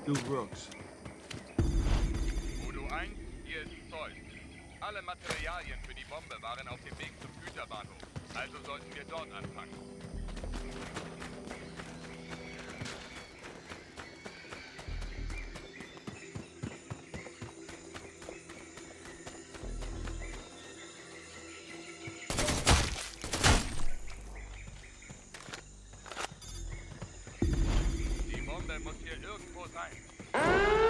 Still works. Voodoo 1, hier ist Zeus. Alle Materialien für die Bombe waren auf dem Weg zum Güterbahnhof. Also sollten wir dort anfangen. Die Bombe muss hier irgendwo sein.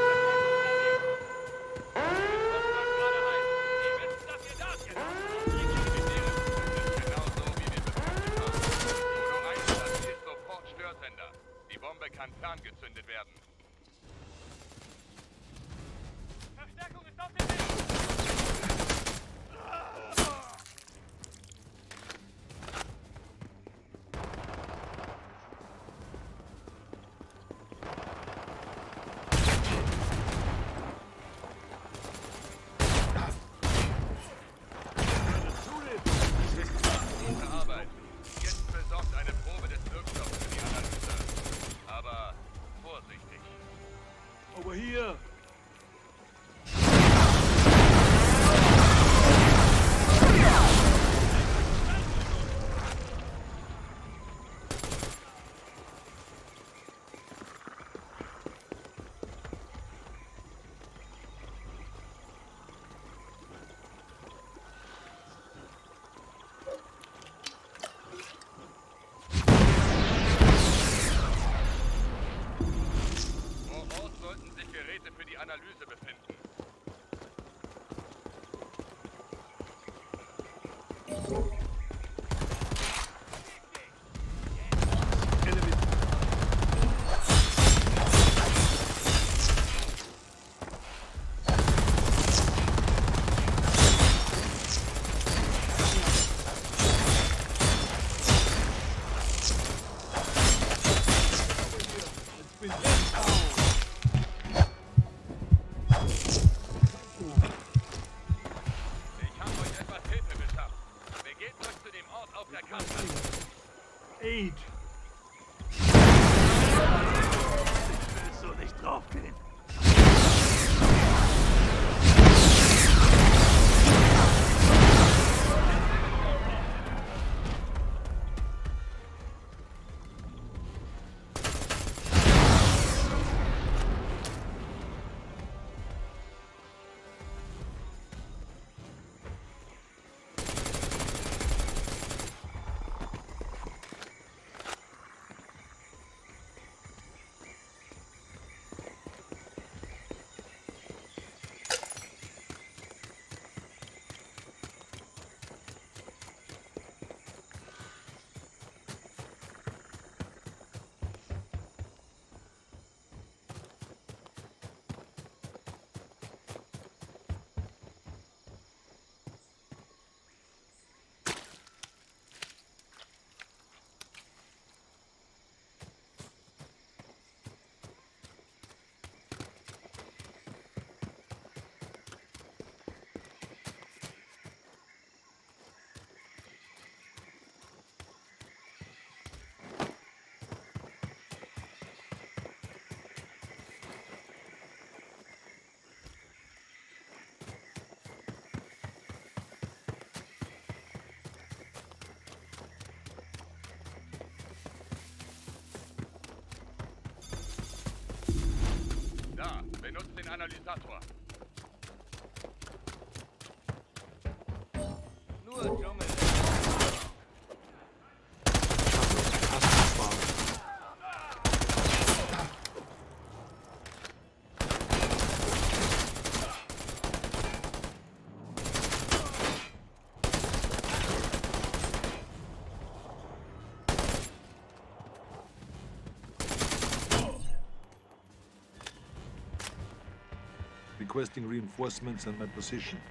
Die Bombe kann ferngezündet werden. Verstärkung ist auf dem Weg! Gute Arbeit. Jetzt besorgt eine Probe des Wirkstoffs für die Analyse. Aber vorsichtig. Over here! Vor Ort sollten sich Geräte für die Analyse befinden. Enemy. Ich habe euch etwas Hilfe beschafft. Begebt euch zu dem Ort auf der Karte. Aid! Ich will so nicht draufgehen. Da, benutzt den Analysator. Nur Dschungel. Requesting reinforcements and my position.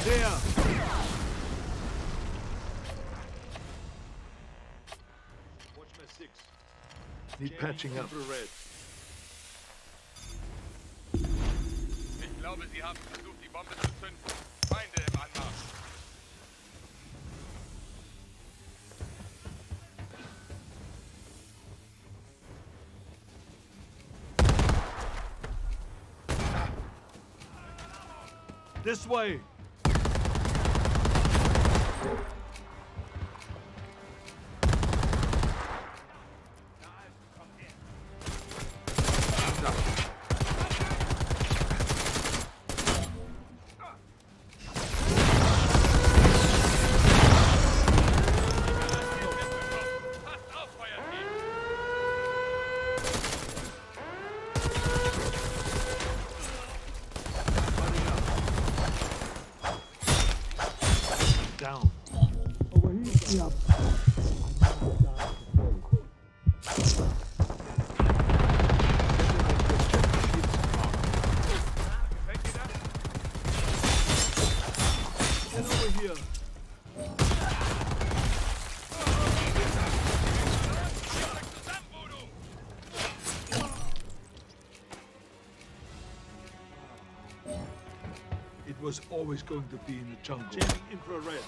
There! Watch my six. Need patching up. Red. Ich glaube, sie haben versucht, die Bombe zu zünden. Feinde im Anmarsch. This way! Passt auf, Feuerteam! Down. Get over here. Zusammen, Voodoo! It was always going to be in the jungle. Changing infrared.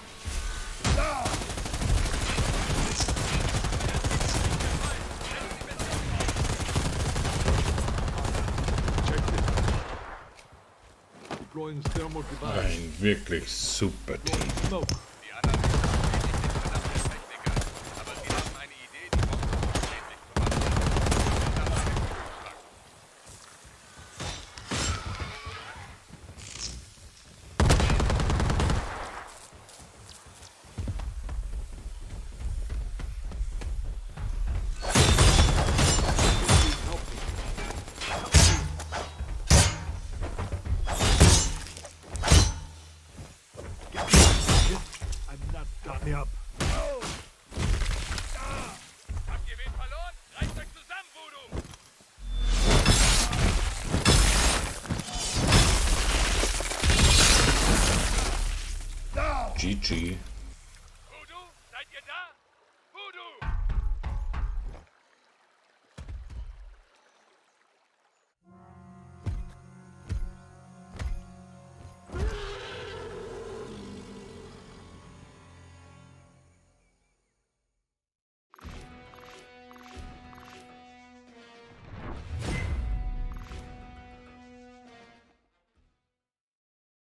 Checked it. Deploying thermal device. Ein wirklich super Team. Deploying smoke. Die anderen sind nicht verdammte Techniker, aber sie haben eine Idee, die Bombe unschädlich zu machen. Und dann einen Kühlschrank. I'm not done. Me up. Habt ihr wen verloren? Reißt euch zusammen, Voodoo! GG.